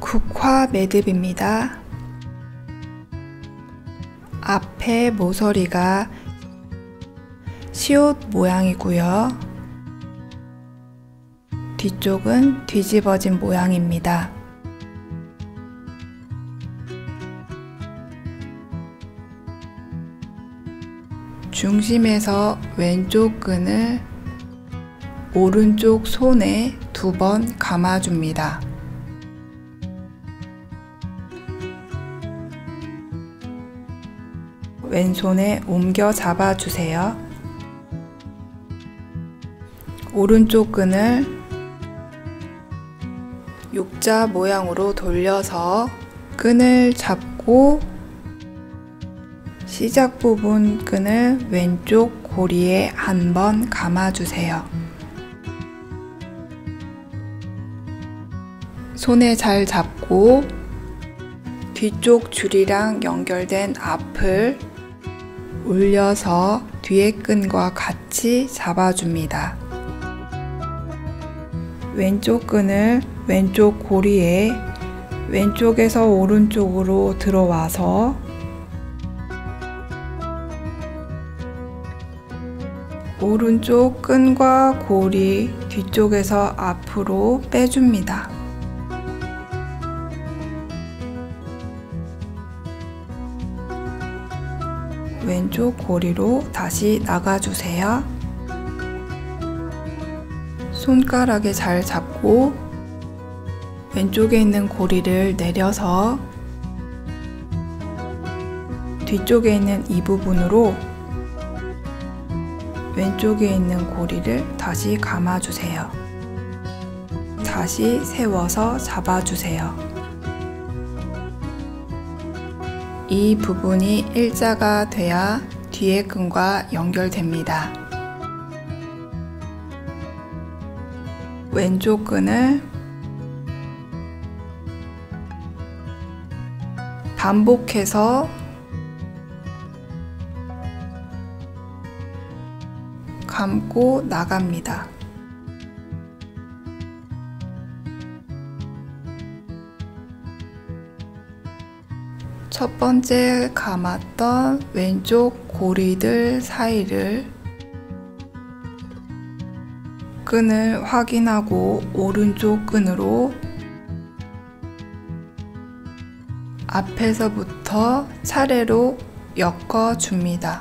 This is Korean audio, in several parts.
국화 매듭입니다. 앞에 모서리가 시옷 모양이고요. 뒤쪽은 뒤집어진 모양입니다. 중심에서 왼쪽 끈을 오른쪽 손에 2번 감아줍니다. 왼손에 옮겨 잡아주세요. 오른쪽 끈을 육자 모양으로 돌려서 끈을 잡고 시작 부분 끈을 왼쪽 고리에 한번 감아주세요. 손에 잘 잡고 뒤쪽 줄이랑 연결된 앞을 올려서 뒤에 끈과 같이 잡아줍니다. 왼쪽 끈을 왼쪽 고리에 왼쪽에서 오른쪽으로 들어와서 오른쪽 끈과 고리 뒤쪽에서 앞으로 빼줍니다. 왼쪽 고리로 다시 나가주세요. 손가락에 잘 잡고 왼쪽에 있는 고리를 내려서 뒤쪽에 있는 이 부분으로 왼쪽에 있는 고리를 다시 감아주세요. 다시 세워서 잡아주세요. 이 부분이 일자가 돼야 뒤에 끈과 연결됩니다. 왼쪽 끈을 반복해서 감고 나갑니다. 첫 번째 감았던 왼쪽 고리들 사이를 끈을 확인하고 오른쪽 끈으로 앞에서부터 차례로 엮어줍니다.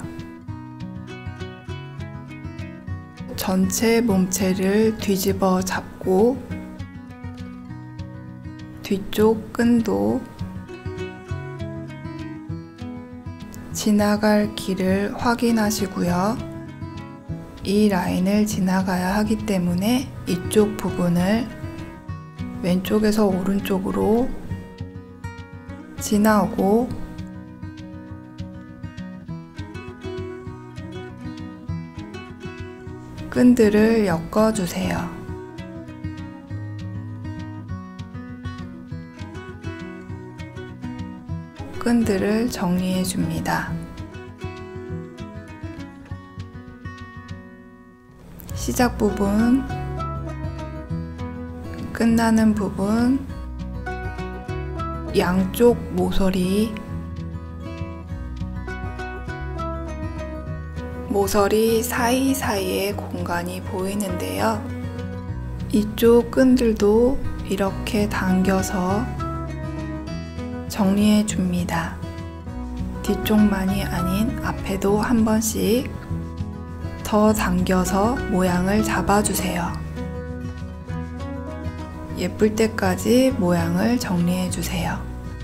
전체 몸체를 뒤집어 잡고 뒤쪽 끈도 지나갈 길을 확인하시고요. 이 라인을 지나가야 하기 때문에 이쪽 부분을 왼쪽에서 오른쪽으로 지나오고 끈들을 엮어주세요. 끈들을 정리해 줍니다. 시작 부분, 끝나는 부분, 양쪽 모서리, 모서리 사이사이에 공간이 보이는데요. 이쪽 끈들도 이렇게 당겨서 정리해 줍니다. 뒤쪽만이 아닌 앞에도 한 번씩 더 당겨서 모양을 잡아주세요. 예쁠 때까지 모양을 정리해 주세요.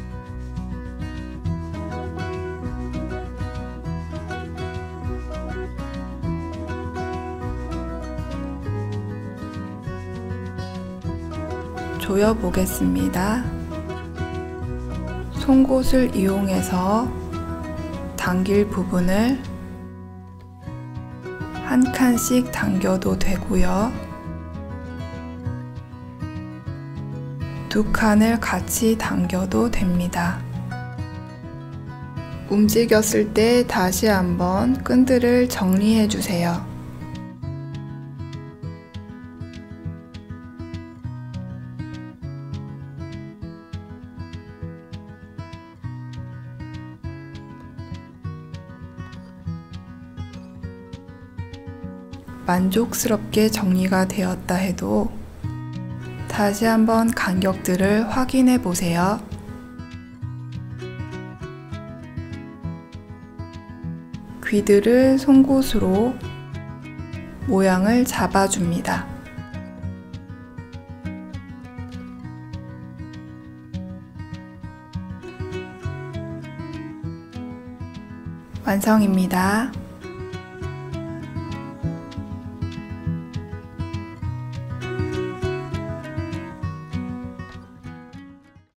조여 보겠습니다. 송곳을 이용해서 당길 부분을 한 칸씩 당겨도 되고요. 2칸을 같이 당겨도 됩니다. 움직였을 때 다시 한번 끈들을 정리해 주세요. 만족스럽게 정리가 되었다 해도 다시 한번 간격들을 확인해 보세요. 귀들을 송곳으로 모양을 잡아줍니다. 완성입니다.